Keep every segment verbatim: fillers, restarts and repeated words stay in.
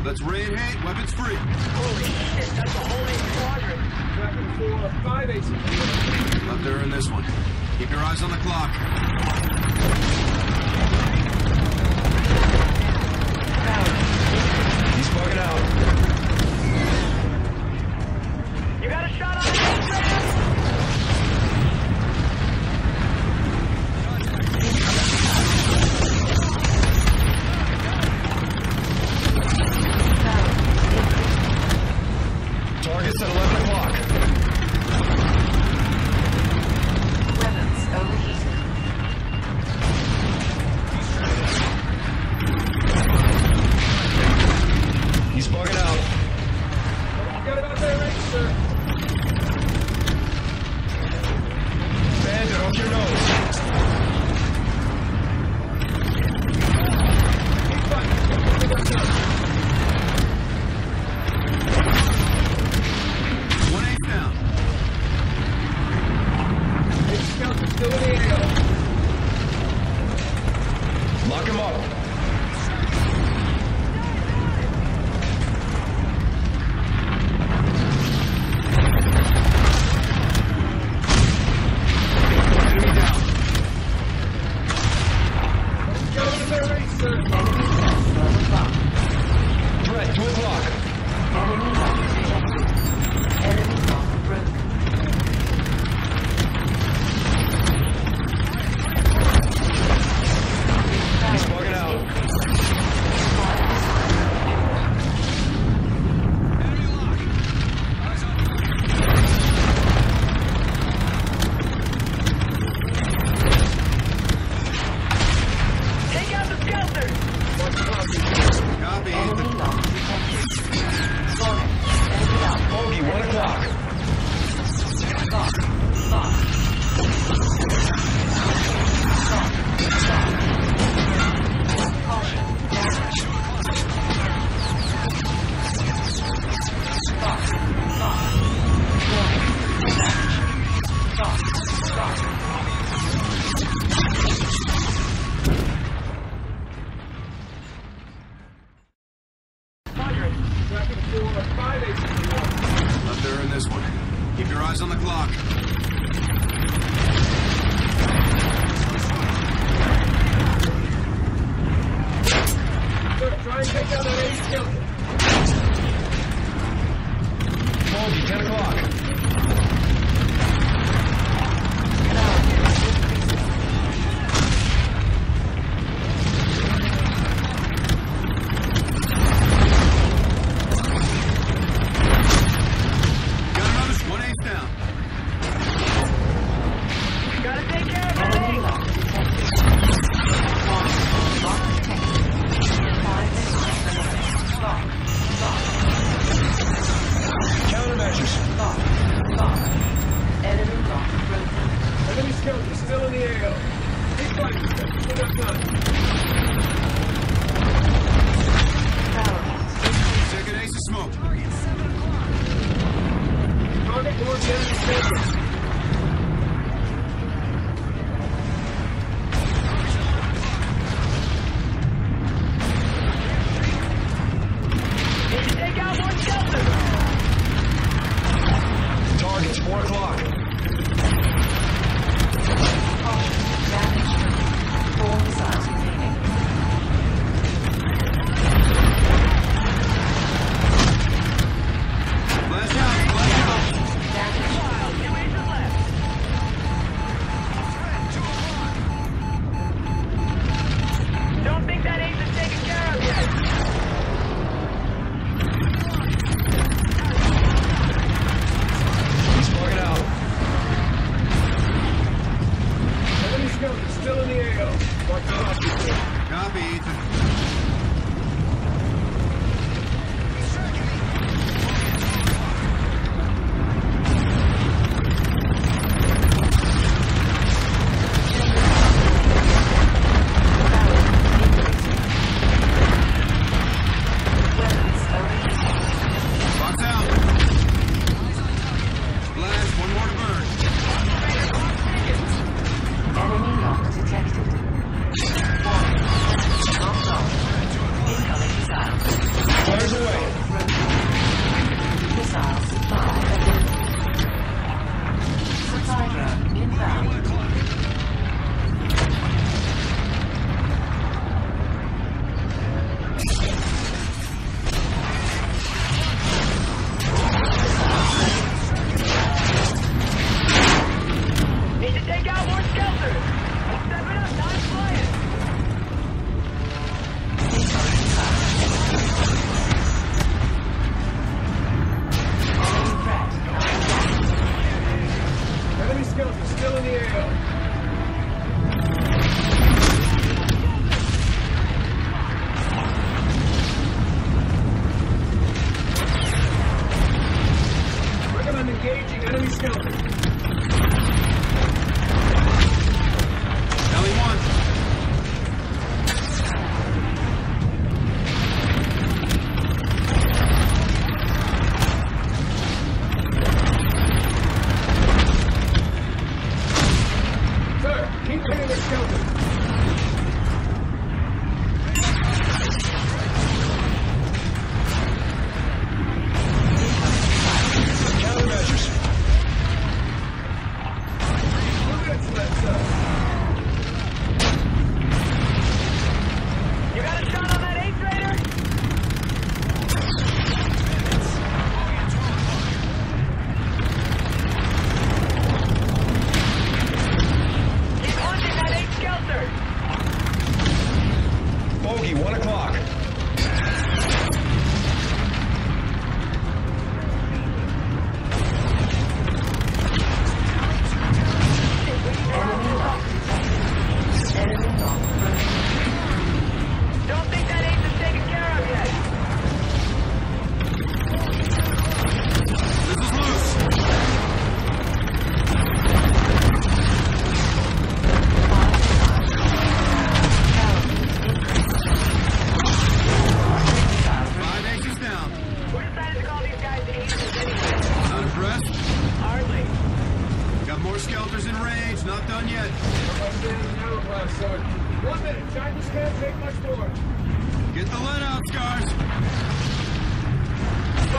Let's raid hate. Weapons free. Holy shit, that's a whole eight squadron. Tracking for five A C P. Up there in this one. Keep your eyes on the clock. He's bugging out. You got a shot on the man? Target's at eleven o'clock. Weapons overheated. He's bugging out. Got about that range, sir. Bandit, off your nose. One eight down. Hey, scouts are still in the A O. Lock him up. Enemy down. Got about that range, sir. Threat, two o'clock. Enemy lock detected. Enemy lock broken. He's bugging out. Enemy lock. Eyes on the Take out the skelter! copy. Enemy lock detected. Warning. Enemy lock. Bogey, one o'clock. Lock. Lock. Lock. Lock. Caution. Damage. Lock. Lock. Warning. Damage. Lock. Lock. Squadron. Tracking for five A C P. Up there in this one. Keep your eyes on the clock. Sir, try and take down that A skeleton. Bogey, ten o'clock. Got another one eight down. Gotta take care of Enemy it! lock detected. Lock. Lock detected. Five missiles remaining. Lock. Lock. Countermeasures. Lock.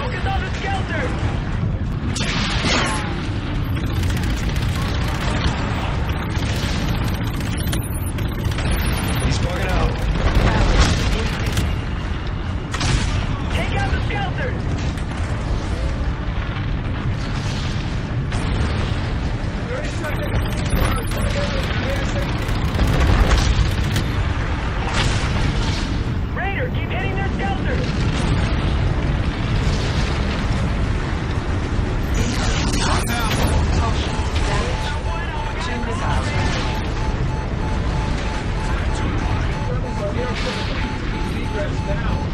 Focus on the skelters! He's bugging out. Take out the skelters! thirty seconds. Raider, keep hitting their skelters! Locked out. Two missiles ready. Rebels are near critical. Egress now.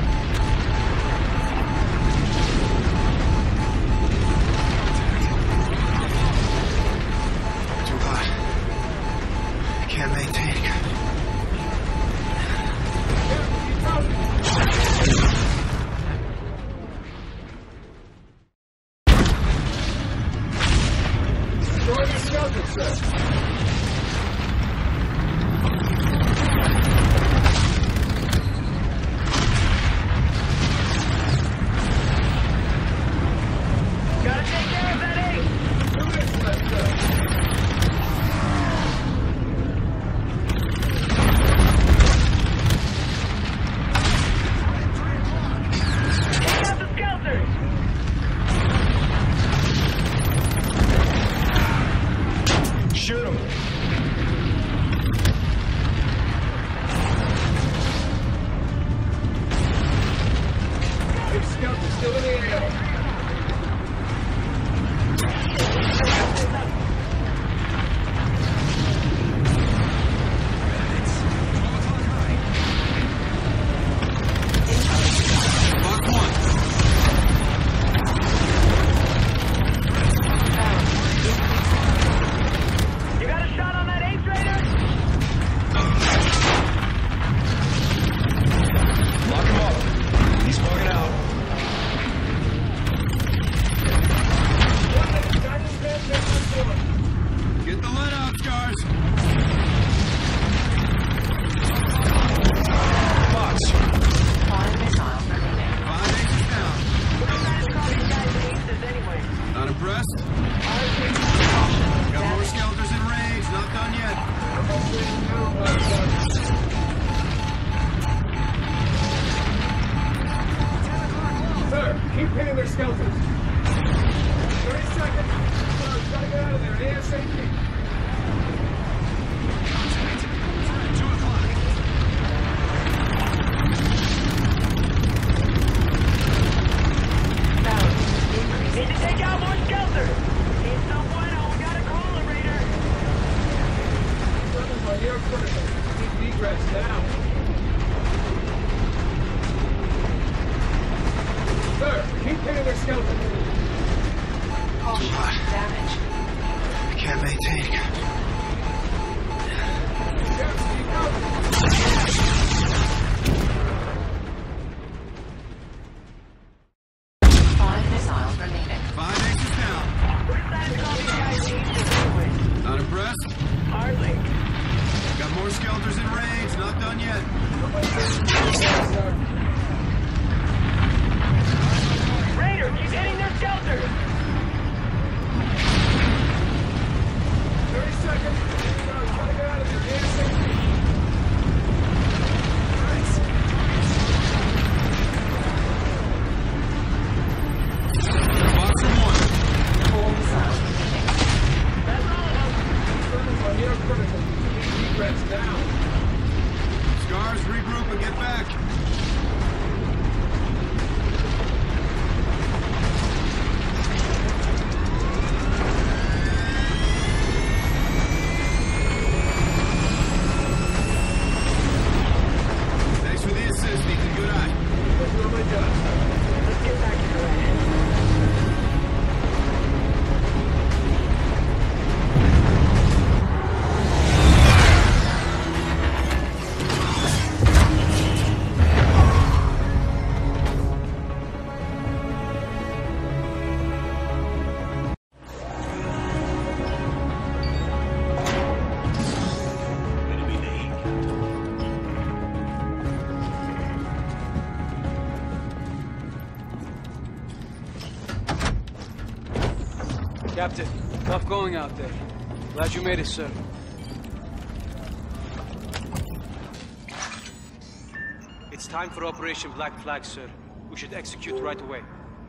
Too hot. I can't maintain. Destroy the skeleton, sir. Gotta take care of that ace! Two minutes left, sir. Take out the skelters! Shoot him. Big skeleton still in the air. Lock one. You got a shot on that ace, Raider? Lock him up. He's bugging out. Guidance transmission forward. Get the lead out, Scars. Fox. Five missiles remaining. Five aces down. We're trying to call these guys aces anyway. Not impressed? Caution. Got more Damage. skeletons in range. Not done yet. Sir, keep hitting their skeletons. thirty seconds. Sir, gotta get out of there ASAP. Two o'clock. Balance increasing. Need to take out more skelters! Need some bueno, we gotta call it, Raider! Rebels are near critical. Keep egress now. Sir, keep hitting their skeletons. Captain, tough going out there. Glad you made it, sir. It's time for Operation Black Flag, sir. We should execute right away.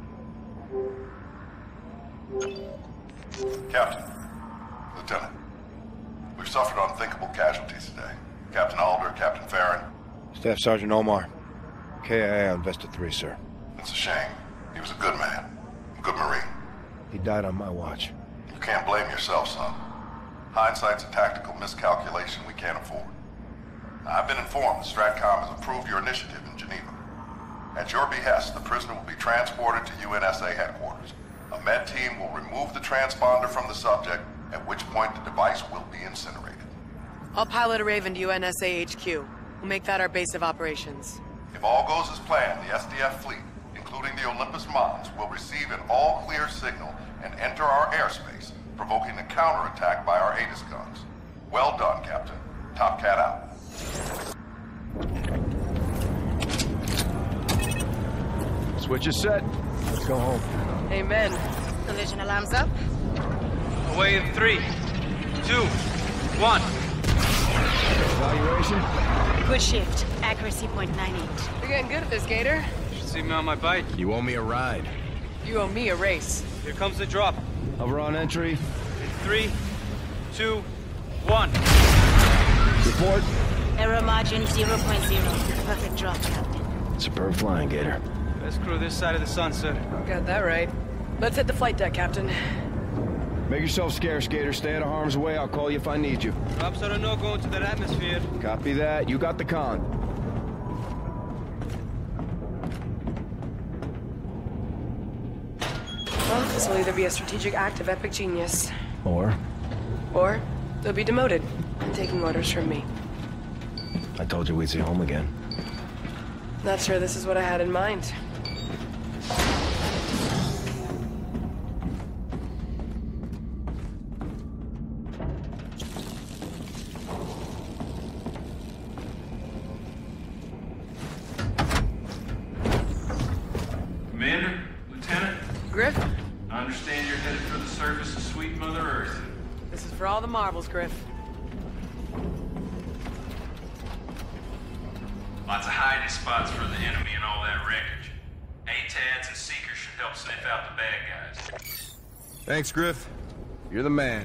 Captain, Lieutenant, we've suffered unthinkable casualties today. Captain Alder, Captain Farron. Staff Sergeant Omar. K I A on Vesta three, sir. It's a shame. He was a good man. A good Marine. He died on my watch. You can't blame yourself, son. Hindsight's a tactical miscalculation we can't afford. Now, I've been informed that STRATCOM has approved your initiative in Geneva. At your behest, the prisoner will be transported to U N S A headquarters. A med team will remove the transponder from the subject, at which point the device will be incinerated. I'll pilot a Raven to U N S A H Q. We'll make that our base of operations. If all goes as planned, the S D F fleet, including the Olympus Mons, will receive an all-clear signal and enter our airspace, provoking a counterattack by our Aegis guns. Well done, Captain. Top Cat out. Switch is set. Let's go home. Amen. Collision alarms up. Away in three, two, one. Evaluation? Good shift. Accuracy point nine eight. You're getting good at this, Gator. You should see me on my bike. You owe me a ride. You owe me a race. Here comes the drop. Hover on entry. In three, two, one. Report. Error margin zero point zero. Perfect drop, Captain. Superb flying, Gator. Best crew this side of the sun, sir. Got that right. Let's hit the flight deck, Captain. Make yourself scarce, Gator. Stay out of harm's way. I'll call you if I need you. Drops are a no-go into that atmosphere. Copy that. You got the con. Well, this will either be a strategic act of epic genius. Or? Or they'll be demoted and taking orders from me. I told you we'd see home again. Not sure this is what I had in mind. Commander, Lieutenant, Griff, I understand you're headed for the surface of sweet Mother Earth. this is for all the marbles, Griff. Lots of hiding spots for the enemy and all that wreckage. A T A Ds and Seekers should help sniff out the bad guys. Thanks, Griff. You're the man.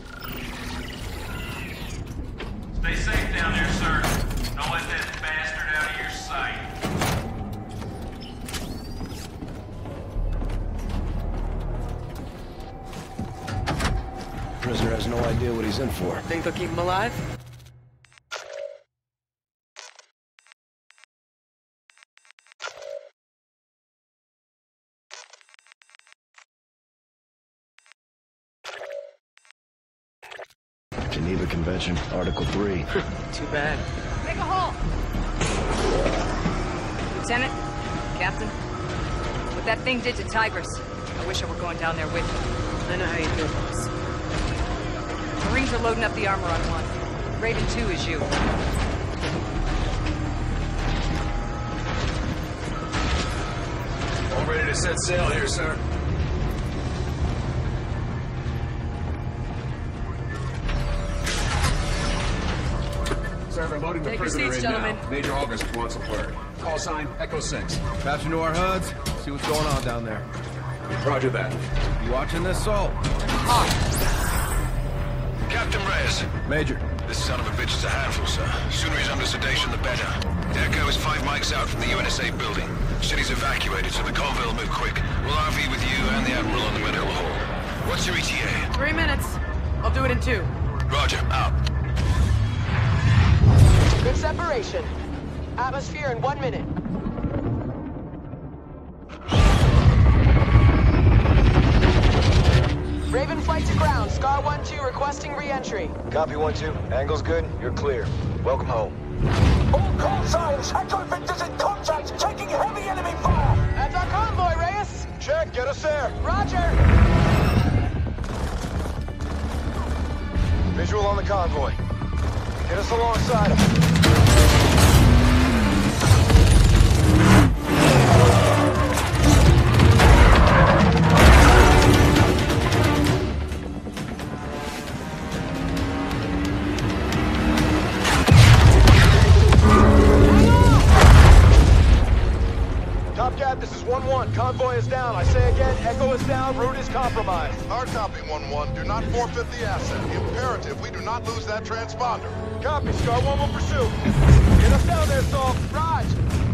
Stay safe down there, sir. Don't let that bastard out of your sight. Prisoner has no idea what he's in for. Think they'll keep him alive? Geneva Convention, Article three. Too bad. Make a hole. Lieutenant, Captain, what that thing did to Tigris, I wish I were going down there with you. I know how you feel, boss. Marines are loading up the armor on one. Raven two is you. All ready to set sail here, sir. Sir, we're loading the Take your prisoner seats, in gentlemen. now. Major August wants a word. Call sign, Echo six. Captain to our H U Ds. See what's going on down there. Roger that. You watching this, Salt? Captain Reyes. Major. This son of a bitch is a handful, sir. Sooner he's under sedation, the better. The Echo is five mics out from the U N S A building. City's evacuated, so the convoy will move quick. We'll R V with you and the Admiral on the medical hall. What's your E T A? Three minutes. I'll do it in two. Roger, out. Good separation. Atmosphere in one minute. Raven flight to ground. Scar one two requesting re-entry. Copy one two. Angle's good. You're clear. Welcome home. All call signs! Echo Victor's in contact! Taking heavy enemy fire! That's our convoy, Reyes! Check. Get us there. Roger! Visual on the convoy. Get us alongside him. Squad, this is one one. Convoy is down. I say again, Echo is down. Route is compromised. Hard copy, one one. Do not forfeit the asset. Imperative we do not lose that transponder. Copy, Star one will pursue. Get us down there, Saul. Raj!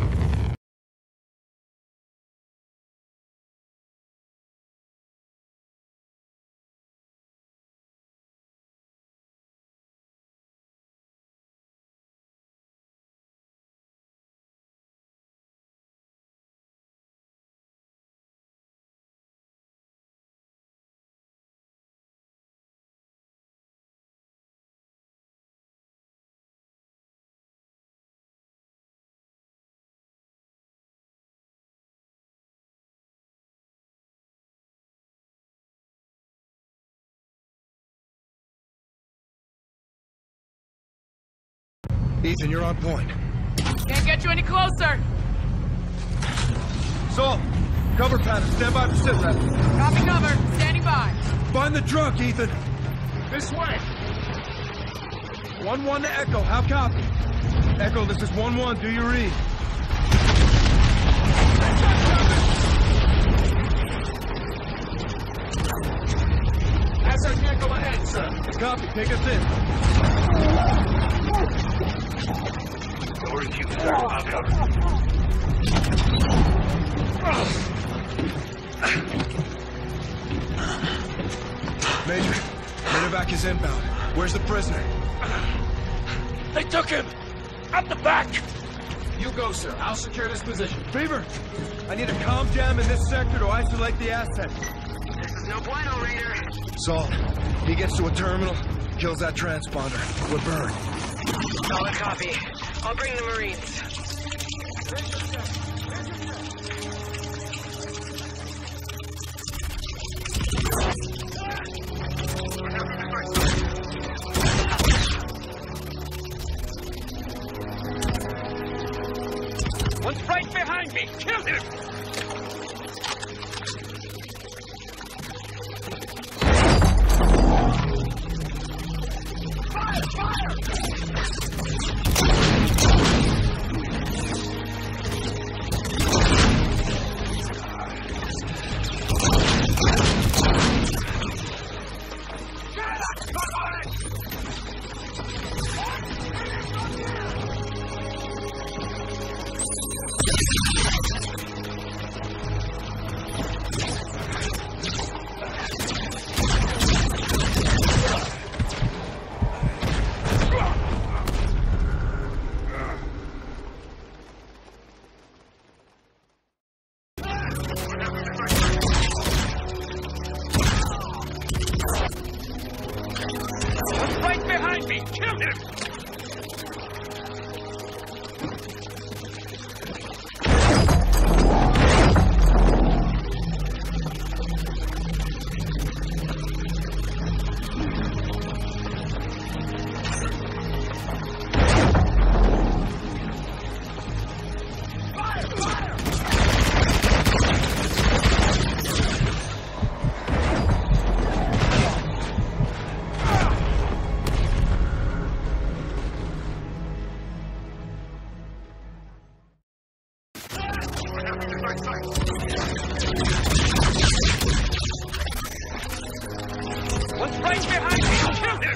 Ethan, you're on point. Can't get you any closer. Saul, cover pattern. Stand by for sit rep. Copy cover. Standing by. Find the drunk, Ethan. This way. one one to Echo. How copy? Echo, this is one one. Do you read? Asset vehicle ahead, sir. Copy. Take us in. No review, sir. I'll cover. Major, medevac is inbound. Where's the prisoner? They took him! Out the back! You go, sir. I'll secure this position. Beaver, I need a comm jam in this sector to isolate the asset. This is no bueno, Raider. Saul, he gets to a terminal, kills that transponder. We're burned. Solid copy. I'll bring the Marines. One's right behind me! Kill him! Fire! Fire! What's right behind me? Kill him!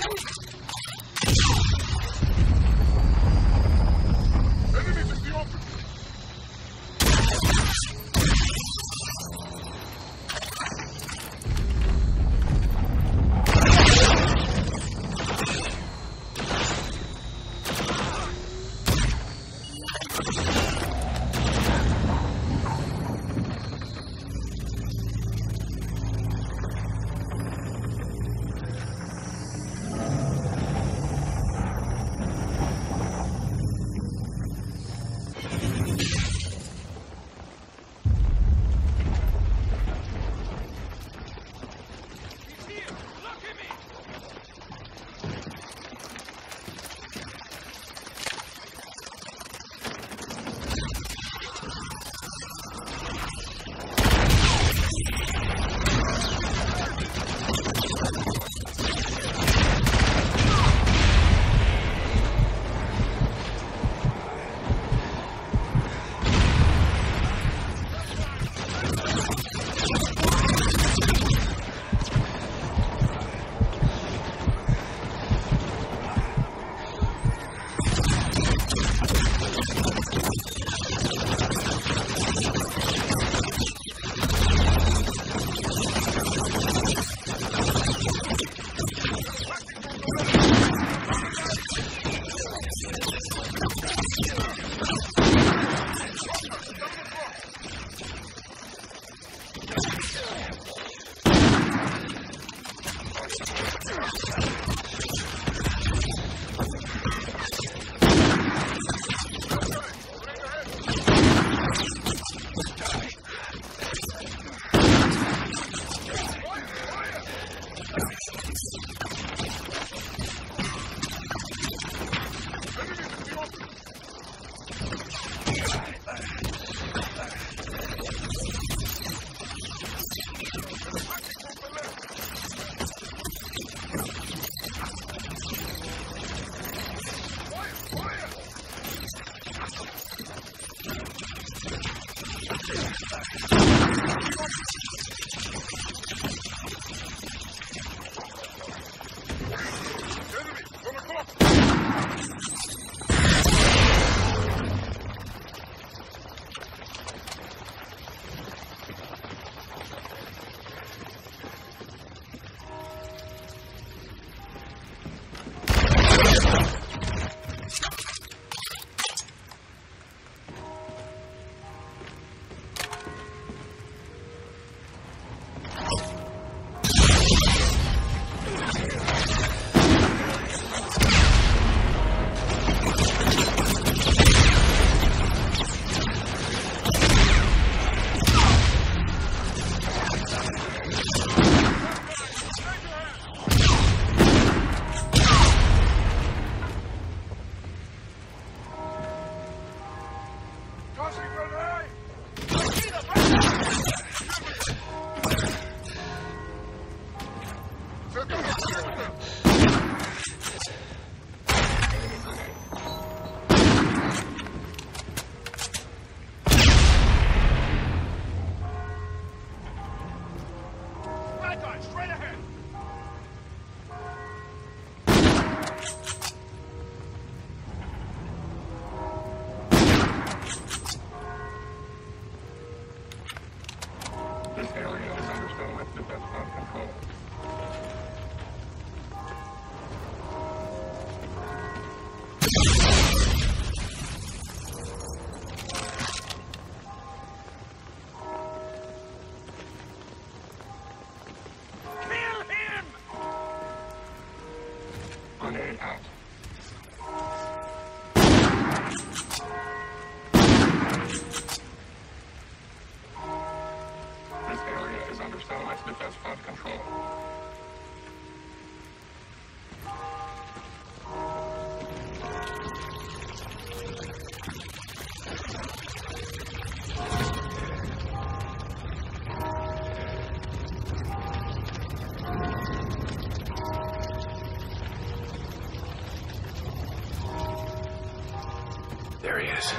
There he is.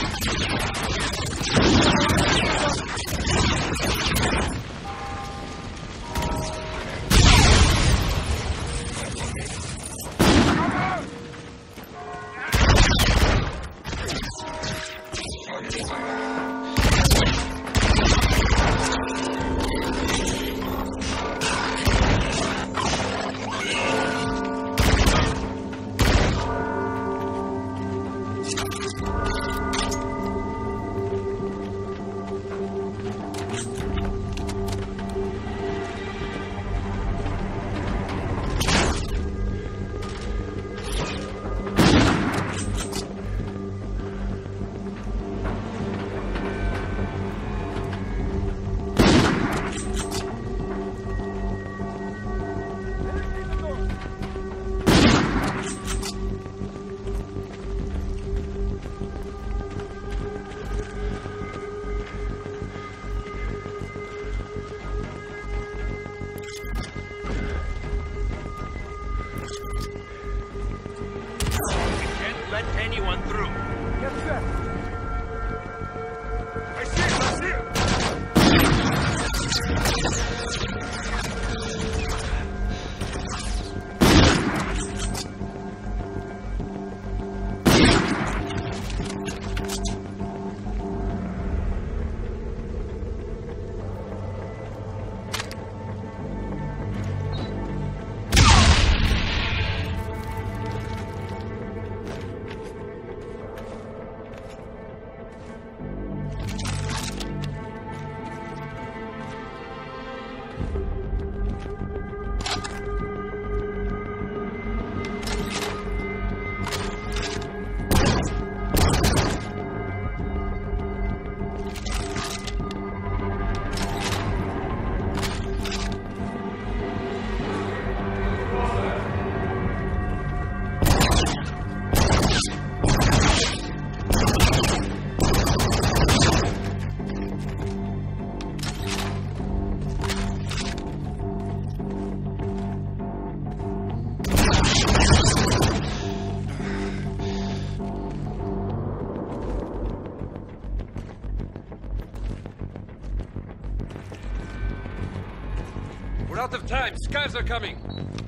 We're out of time. Scavs are coming.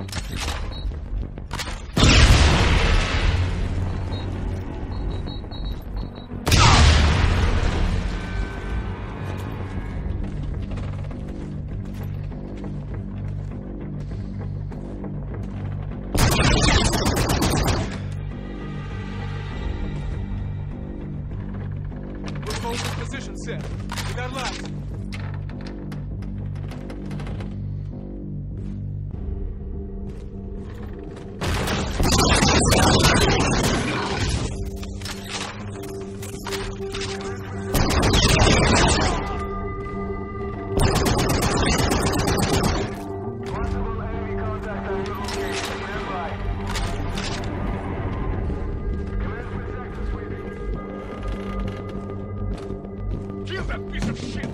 We're both in position, sir. We got lights. Kill that piece of shit!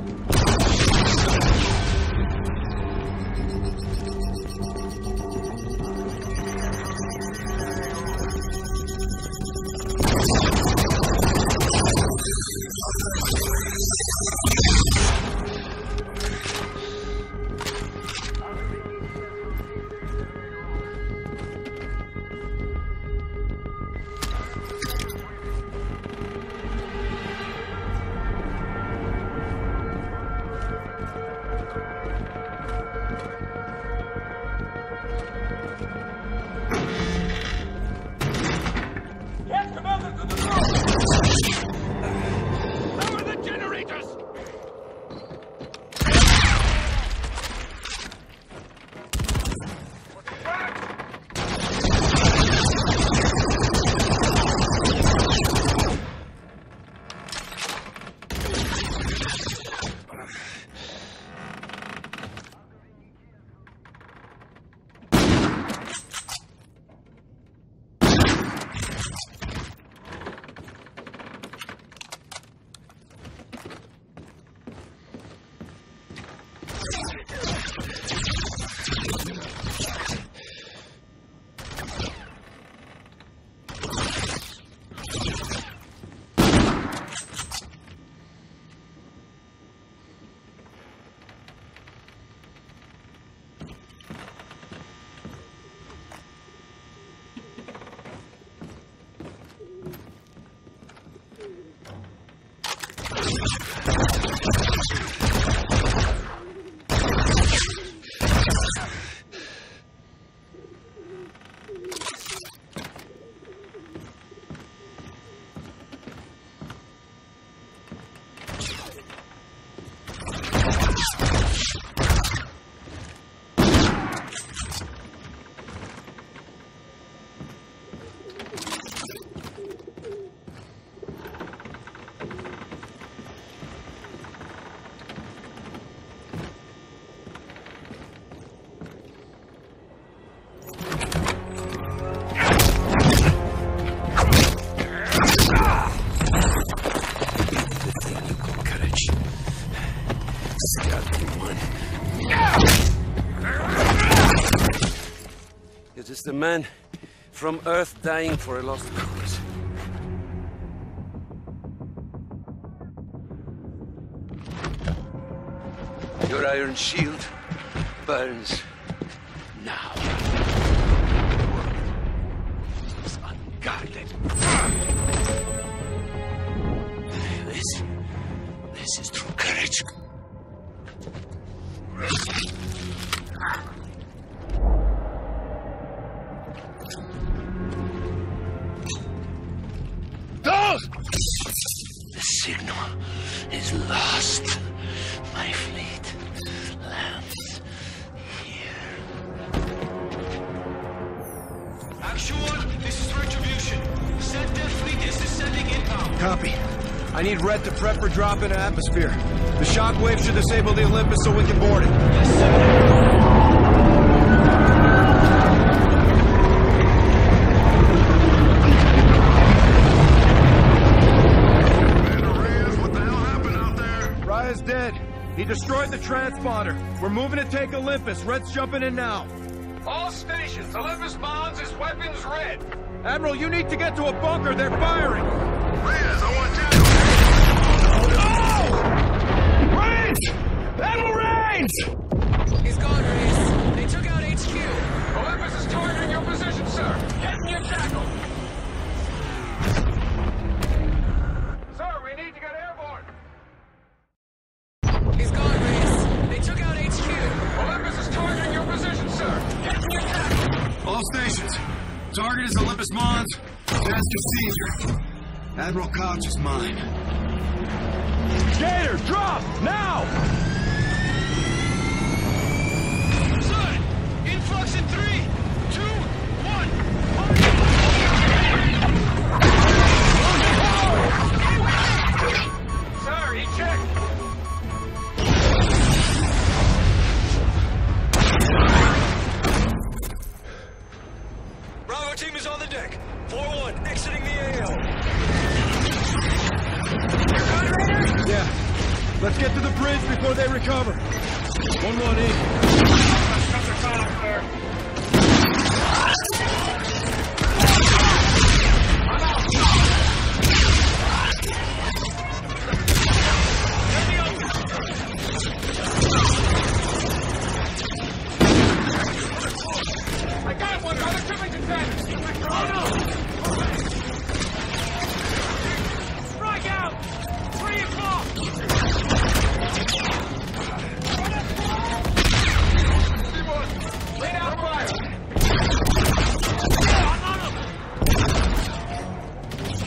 Is this the man from Earth dying for a lost cause? Your iron shield burns now. The world is unguarded. This, this is true courage. The signal is lost. My fleet lands here. Actual, this is Retribution. Set their fleet is descending inbound. Copy. I need Red to prep for drop into atmosphere. The shockwave should disable the Olympus so we can board it. Yes, sir. Raya's dead. He destroyed the transponder. We're moving to take Olympus. Red's jumping in now. All stations, Olympus Bonds is weapons red. Admiral, you need to get to a bunker. They're firing. Reyes, I want you. Oh! Rains! Admiral Rains! He's gone, Reyes. They took out H Q. Olympus is targeting your position, sir. Get in your tackle. Sir, we need to get airborne. He's gone, Reyes. They took out H Q. Olympus is targeting your position, sir. Get in your tackle. All stations. Target is Olympus Mons. Master Caesar. Admiral Koch is mine. Gator, drop! Now! Son, influx in three, two, one. Sir, he checked. Bravo team is on the deck. four one, exiting the A O. Yeah. Let's get to the bridge before they recover. one one E. I got one, brother. Shipping containers. Oh, no. Strike out. Three o'clock. Lay down fire. I'm on him.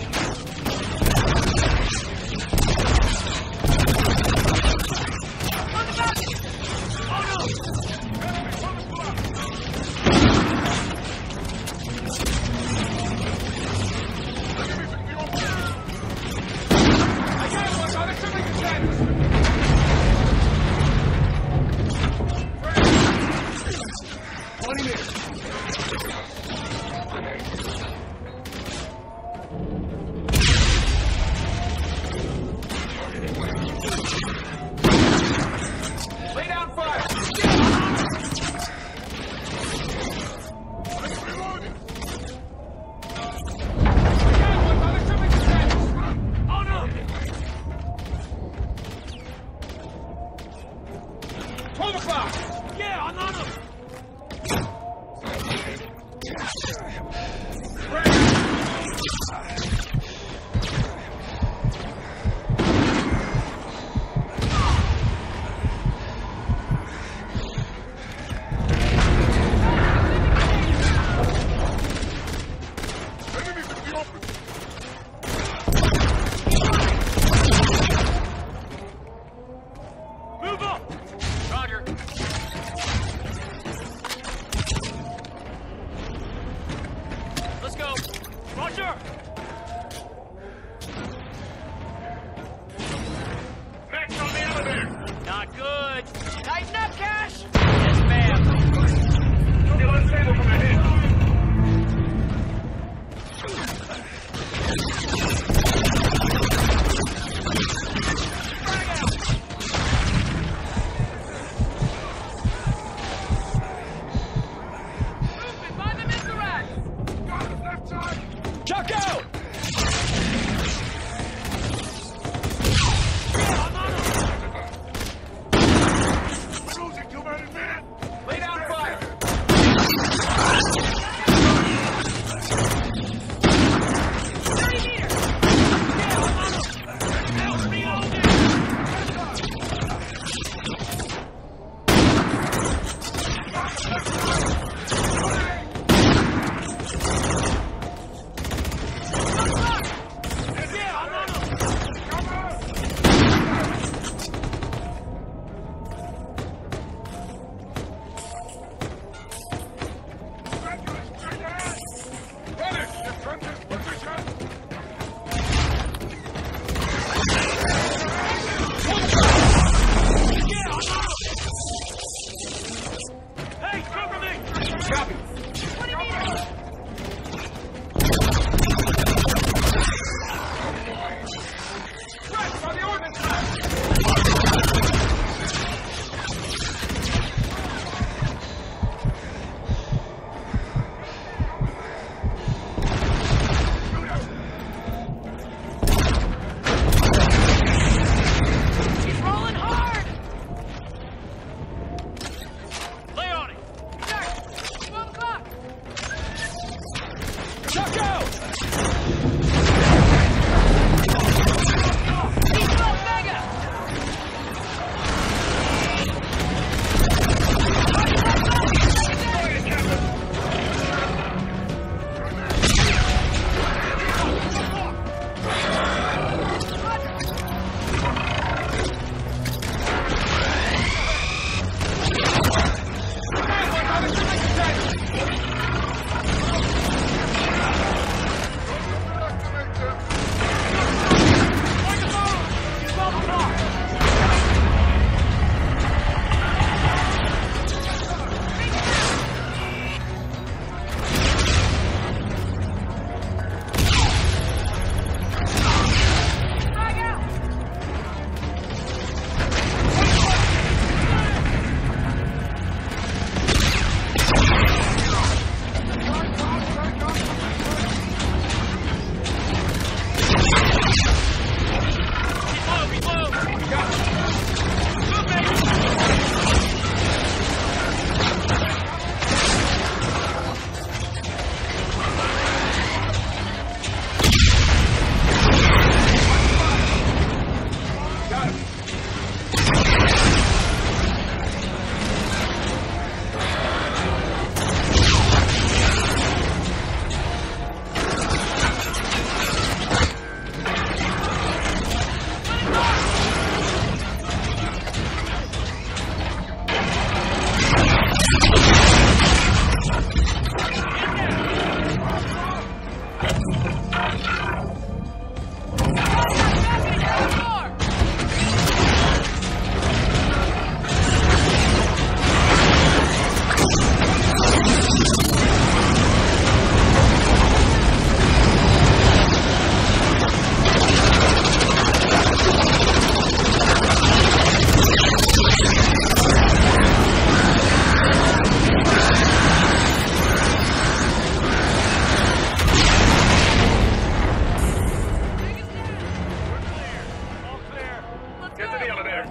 Get to the elevator.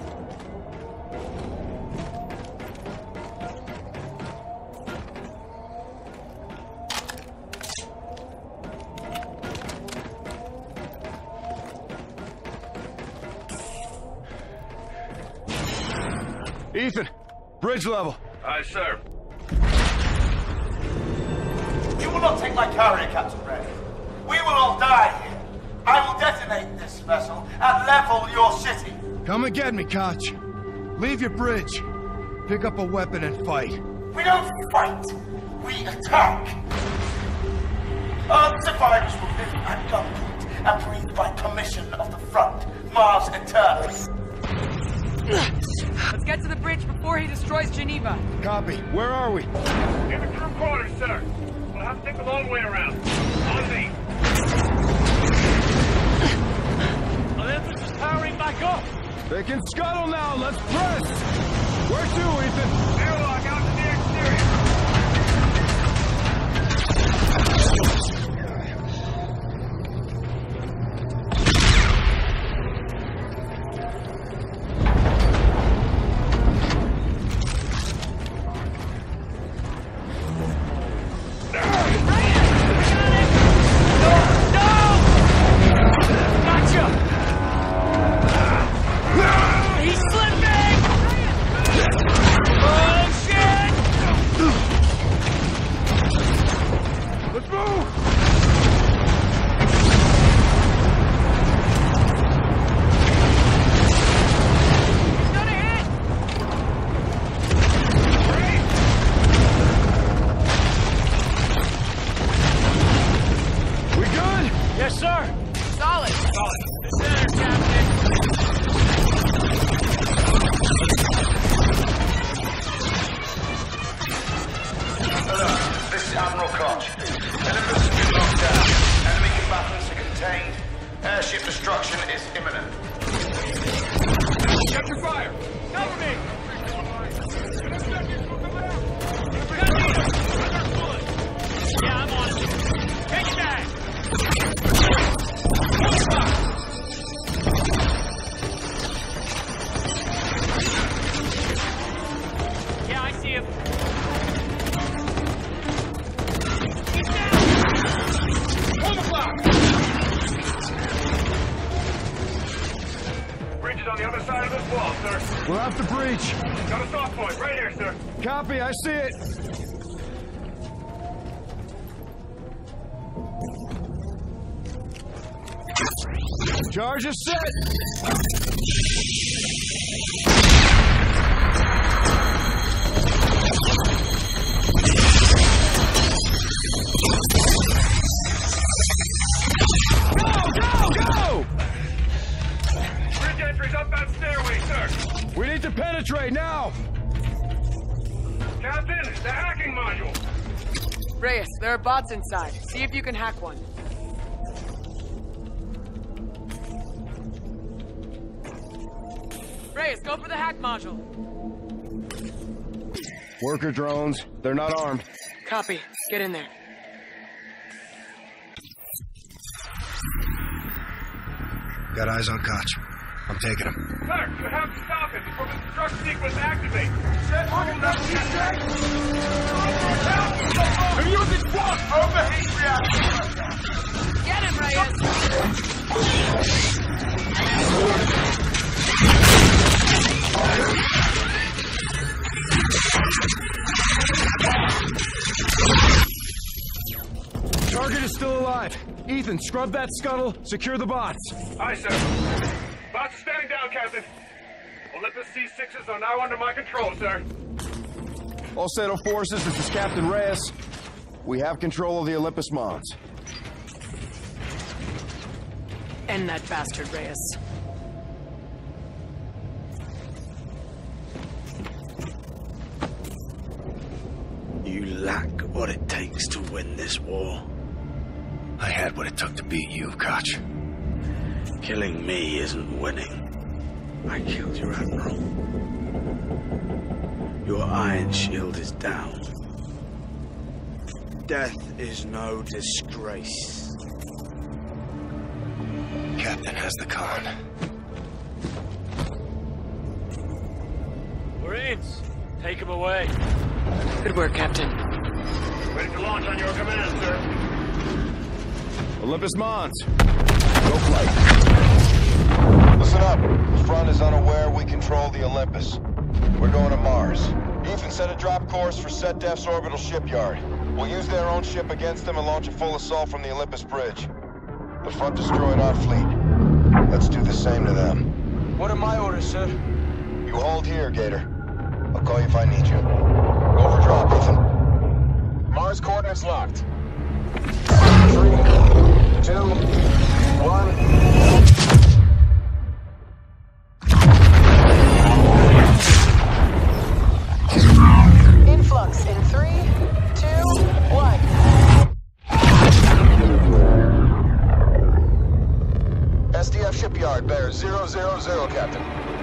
Ethan, bridge level. Aye, sir. You will not take my car here, Captain Ray. We will all die here. I will detonate this vessel and level your city. Come and get me, Koch. Leave your bridge. Pick up a weapon and fight. We don't fight. We attack. Earth survivors will live at gunpoint and breathe by permission of the front. Mars Eternal. Let's get to the bridge before he destroys Geneva. Copy. Where are we? Near the crew quarters, sir. We'll have to take the long way around. On me. Olympus is powering back up. They can scuttle now. Let's press. Where to, Ethan? Airlock out to the exterior. We're off the breach. Got a soft point right here, sir. Copy, I see it. Charge is set. We need to penetrate now! Captain, the hacking module! Reyes, there are bots inside. See if you can hack one. Reyes, go for the hack module. Worker drones. They're not armed. Copy. Get in there. Got eyes on Koch. I'm taking him. Sir, you have to stop it before the destruct sequence activates. Set on They're using what? Overheat reactor. Get him, Reyes! Target is still alive. Ethan, scrub that scuttle. Secure the bots. Aye, sir. Bots are standing down, Captain. Olympus C sixes are now under my control, sir. All Settle forces, this is Captain Reyes. We have control of the Olympus Mons. End that bastard, Reyes. You lack what it takes to win this war. I had what it took to beat you, Koch. Killing me isn't winning. I killed your admiral. Your iron shield is down. Death is no disgrace. Captain has the con. James, take him away. Good work, Captain. Ready to launch on your command, sir. Olympus Mons. Go flight. Listen up. The front is unaware we control the Olympus. We're going to Mars. Ethan set a drop course for SetDef's orbital shipyard. We'll use their own ship against them and launch a full assault from the Olympus Bridge. The front destroyed our fleet. Let's do the same to them. What are my orders, sir? You hold here, Gator. I'll call you if I need you. Go for drop, Ethan. Mars coordinates locked. Three, two, one. Influx in three, two, one. S D F shipyard, bear zero zero zero, Captain.